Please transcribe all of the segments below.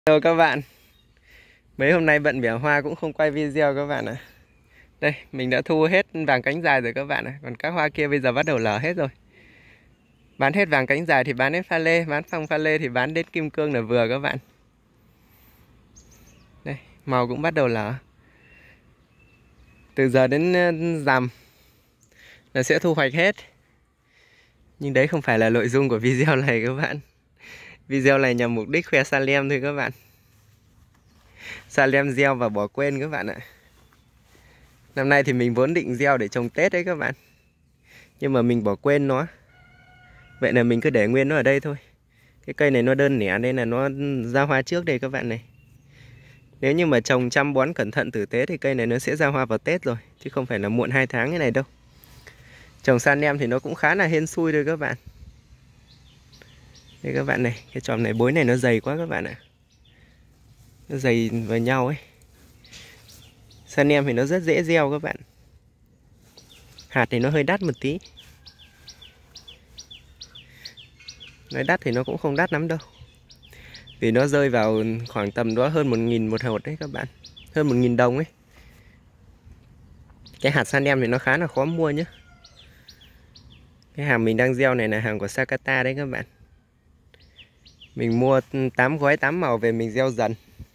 Hello các bạn, mấy hôm nay bận bẻ hoa cũng không quay video các bạn ạ. Đây, mình đã thu hết vàng cánh dài rồi các bạn ạ. Còn các hoa kia bây giờ bắt đầu lở hết rồi. Bán hết vàng cánh dài thì bán hết pha lê, bán xong pha lê thì bán đến kim cương là vừa các bạn. Đây, màu cũng bắt đầu lở. Từ giờ đến rằm là sẽ thu hoạch hết. Nhưng đấy không phải là nội dung của video này các bạn. Video này nhằm mục đích khoe Salem thôi các bạn. Salem gieo và bỏ quên các bạn ạ. Năm nay thì mình vốn định gieo để trồng Tết đấy các bạn, nhưng mà mình bỏ quên nó. Vậy là mình cứ để nguyên nó ở đây thôi. Cái cây này nó đơn lẻ nên là nó ra hoa trước đây các bạn này. Nếu như mà trồng chăm bón cẩn thận tử tế thì cây này nó sẽ ra hoa vào Tết rồi, chứ không phải là muộn 2 tháng như này đâu. Trồng Salem thì nó cũng khá là hên xui thôi các bạn. Đây các bạn này, cái chòm này bối này nó dày quá các bạn ạ. Nó dày vào nhau ấy. Salem thì nó rất dễ gieo các bạn. Hạt thì nó hơi đắt một tí. Nói đắt thì nó cũng không đắt lắm đâu, vì nó rơi vào khoảng tầm đó hơn 1.000 một hột đấy các bạn. Hơn 1.000 đồng ấy. Cái hạt Salem thì nó khá là khó mua nhé. Cái hàng mình đang gieo này là hàng của Sakata đấy các bạn. Mình mua 8 gói 8 màu về mình gieo dần.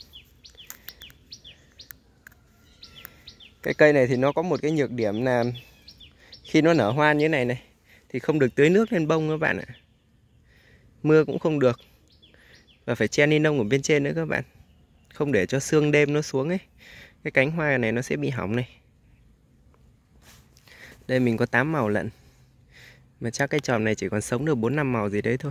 Cái cây này thì nó có một cái nhược điểm là khi nó nở hoa như thế này thì không được tưới nước lên bông các bạn ạ. Mưa cũng không được. Và phải che ni lông ở bên trên nữa các bạn. Không để cho sương đêm nó xuống ấy. Cái cánh hoa này nó sẽ bị hỏng này. Đây mình có 8 màu lận. Mà chắc cái chòm này chỉ còn sống được 4-5 màu gì đấy thôi.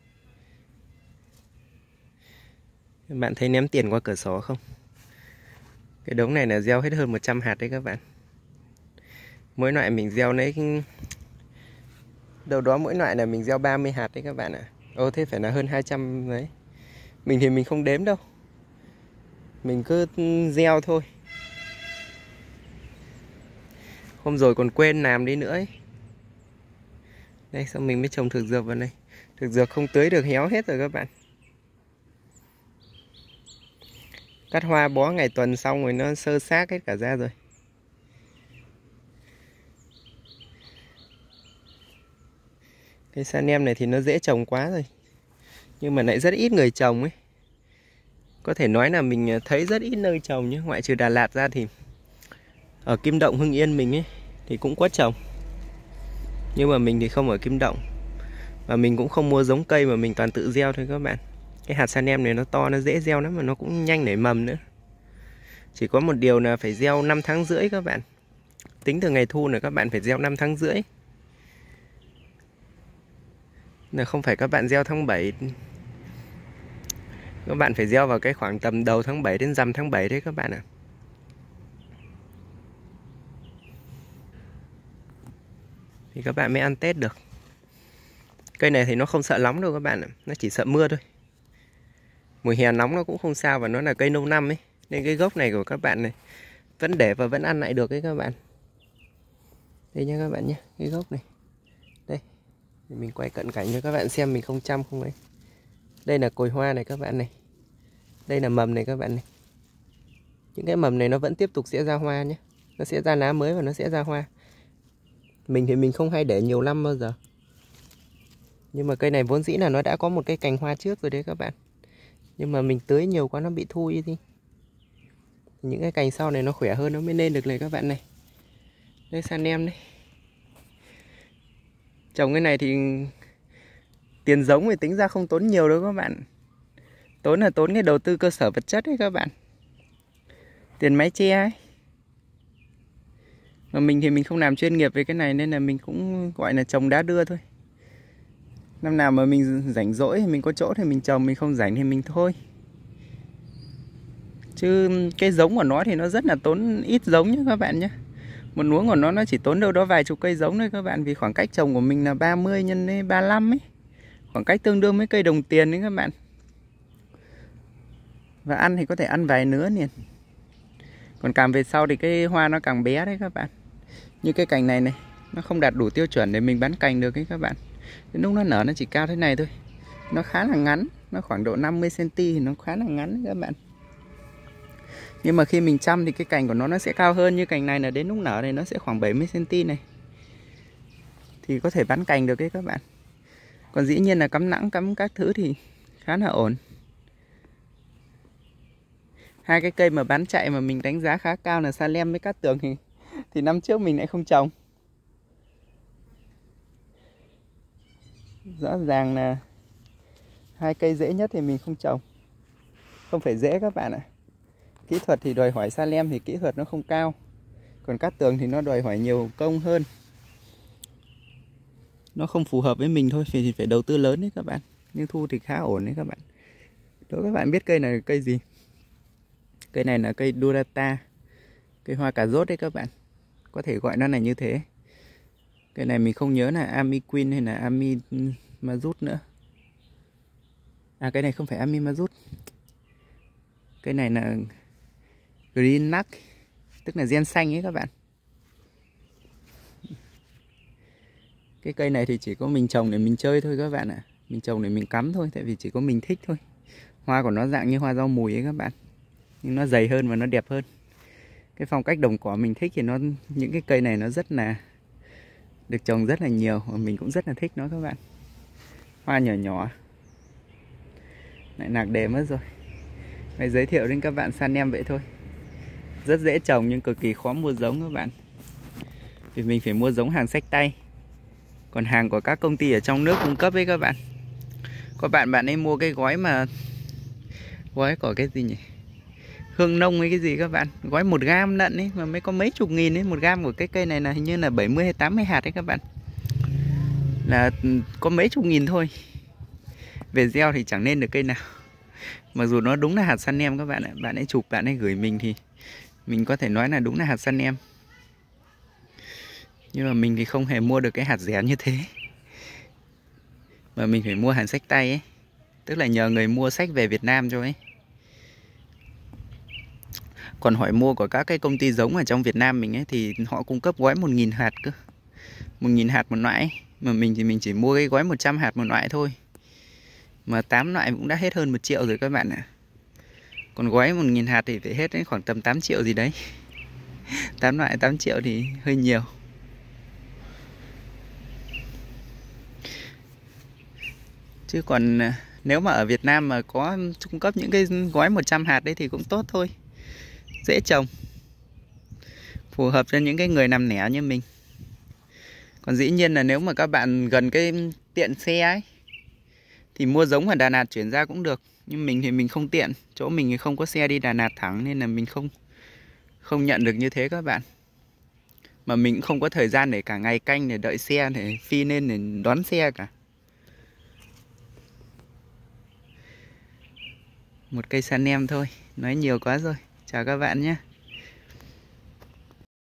Các bạn thấy ném tiền qua cửa sổ không? Cái đống này là gieo hết hơn 100 hạt đấy các bạn. Mỗi loại mình gieo lấy đâu đó mỗi loại là mình gieo 30 hạt đấy các bạn ạ. Ô thế phải là hơn 200 đấy. Mình thì mình không đếm đâu. Mình cứ gieo thôi. Hôm rồi còn quên làm đi nữa ấy. Đây xong mình mới trồng thực dược vào đây. Thực dược không tưới được héo hết rồi các bạn. Cắt hoa bó ngày tuần xong rồi nó sơ xác hết cả ra rồi. Cái Salem này thì nó dễ trồng quá rồi, nhưng mà lại rất ít người trồng ấy. Có thể nói là mình thấy rất ít nơi trồng nhé. Ngoại trừ Đà Lạt ra thì ở Kim Động, Hưng Yên mình ấy thì cũng có trồng. Nhưng mà mình thì không ở Kim Động. Và mình cũng không mua giống cây mà mình toàn tự gieo thôi các bạn. Cái hạt Salem này nó to, nó dễ gieo lắm mà nó cũng nhanh nảy mầm nữa. Chỉ có một điều là phải gieo 5 tháng rưỡi các bạn. Tính từ ngày thu là các bạn phải gieo 5 tháng rưỡi. Là không phải các bạn gieo tháng 7. Các bạn phải gieo vào cái khoảng tầm đầu tháng 7 đến rằm tháng 7 đấy các bạn ạ. Thì các bạn mới ăn Tết được. Cây này thì nó không sợ nóng đâu các bạn ạ. Nó chỉ sợ mưa thôi. Mùa hè nóng nó cũng không sao, và nó là cây lâu năm ấy. Nên cái gốc này của các bạn này vẫn để và vẫn ăn lại được đấy các bạn. Đây nha các bạn nhé, cái gốc này. Đây, để mình quay cận cảnh cho các bạn xem mình không chăm không ấy. Đây là cồi hoa này các bạn này. Đây là mầm này các bạn này. Những cái mầm này nó vẫn tiếp tục sẽ ra hoa nhé. Nó sẽ ra lá mới và nó sẽ ra hoa. Mình thì mình không hay để nhiều năm bao giờ. Nhưng mà cây này vốn dĩ là nó đã có một cái cành hoa trước rồi đấy các bạn. Nhưng mà mình tưới nhiều quá nó bị thui đi. Những cái cành sau này nó khỏe hơn nó mới lên được này các bạn này. Đây Salem đấy. Trồng cái này thì tiền giống thì tính ra không tốn nhiều đâu các bạn. Tốn là tốn cái đầu tư cơ sở vật chất đấy các bạn. Tiền mái che ấy. Mà mình thì mình không làm chuyên nghiệp về cái này nên là mình cũng gọi là trồng đá đưa thôi. Năm nào mà mình rảnh rỗi, mình có chỗ thì mình trồng, mình không rảnh thì mình thôi. Chứ cái giống của nó thì nó rất là tốn ít giống nhé các bạn nhé. Một luống của nó chỉ tốn đâu đó vài chục cây giống thôi các bạn. Vì khoảng cách trồng của mình là 30 x 35 ấy. Khoảng cách tương đương với cây đồng tiền đấy các bạn. Và ăn thì có thể ăn vài nứa liền. Còn càng về sau thì cái hoa nó càng bé đấy các bạn. Như cái cành này này, nó không đạt đủ tiêu chuẩn để mình bán cành được ấy các bạn. Đến lúc nó nở nó chỉ cao thế này thôi. nó khá là ngắn, nó khoảng độ 50 cm thì nó khá là ngắn các bạn. Nhưng mà khi mình chăm thì cái cành của nó sẽ cao hơn. Như cành này là đến lúc nở này nó sẽ khoảng 70 cm này, thì có thể bắn cành được đấy các bạn. Còn dĩ nhiên là cắm nẵng cắm các thứ thì khá là ổn. Hai cái cây mà bán chạy mà mình đánh giá khá cao là Sa Lem với Cát Tường thì năm trước mình lại không trồng. Rõ ràng là hai cây dễ nhất thì mình không trồng. Không phải dễ các bạn ạ. Kỹ thuật thì đòi hỏi Sa Lem thì kỹ thuật nó không cao. Còn Cát Tường thì nó đòi hỏi nhiều công hơn. Nó không phù hợp với mình thôi, thì phải đầu tư lớn đấy các bạn. Nhưng thu thì khá ổn đấy các bạn. Đố các bạn biết cây này là cây gì? Cây này là cây Durata, cây hoa cà rốt đấy các bạn. Có thể gọi nó là như thế. Cây này mình không nhớ là Ami Queen hay là Ami Mazut nữa. À, cái này không phải Ami Mazut. Cây này là Green Nut, tức là gen xanh ấy các bạn. Cái cây này thì chỉ có mình trồng để mình chơi thôi các bạn ạ. Mình trồng để mình cắm thôi, tại vì chỉ có mình thích thôi. Hoa của nó dạng như hoa rau mùi ấy các bạn, nhưng nó dày hơn và nó đẹp hơn. Cái phong cách đồng cỏ mình thích thì những cái cây này nó rất là được trồng rất là nhiều, và mình cũng rất là thích nó các bạn. Hoa nhỏ nhỏ. Lại nạc đề mất rồi. Phải giới thiệu đến các bạn Sa Lem vậy thôi. Rất dễ trồng nhưng cực kỳ khó mua giống các bạn. Vì mình phải mua giống hàng xách tay. Còn hàng của các công ty ở trong nước cung cấp ấy các bạn. Có bạn ấy mua cái gói mà gói của cái gì nhỉ? Hương nông hay cái gì các bạn. Gói 1 gam lận ấy mà mới có mấy chục nghìn ấy. 1 gam của cái cây này là hình như là 70 hay 80 hạt đấy các bạn. Là có mấy chục nghìn thôi. Về gieo thì chẳng nên được cây nào. Mặc dù nó đúng là hạt Sa Lem các bạn ạ. Bạn ấy chụp, bạn ấy gửi mình thì mình có thể nói là đúng là hạt Sa Lem. Nhưng mà mình thì không hề mua được cái hạt rẻ như thế. Mà mình phải mua hàng xách tay ấy. Tức là nhờ người mua xách về Việt Nam cho ấy. Còn hỏi mua của các cái công ty giống ở trong Việt Nam mình ấy thì họ cung cấp gói 1.000 hạt cơ. 1.000 hạt một loại. Mà mình thì mình chỉ mua cái gói 100 hạt một loại thôi. Mà 8 loại cũng đã hết hơn 1 triệu rồi các bạn ạ. Còn gói 1.000 hạt thì phải hết đến khoảng tầm 8 triệu gì đấy. 8 loại 8 triệu thì hơi nhiều. Chứ còn nếu mà ở Việt Nam mà có cung cấp những cái gói 100 hạt đấy thì cũng tốt thôi. Dễ trồng. Phù hợp cho những cái người nằm nẻ như mình. Còn dĩ nhiên là nếu mà các bạn gần cái tiện xe ấy thì mua giống ở Đà Lạt chuyển ra cũng được. Nhưng mình thì mình không tiện. Chỗ mình thì không có xe đi Đà Lạt thẳng nên là mình không nhận được như thế các bạn. Mà mình cũng không có thời gian để cả ngày canh để đợi xe, để phi lên để đón xe cả. Một cây Sa Lem thôi. Nói nhiều quá rồi. Chào các bạn nhé.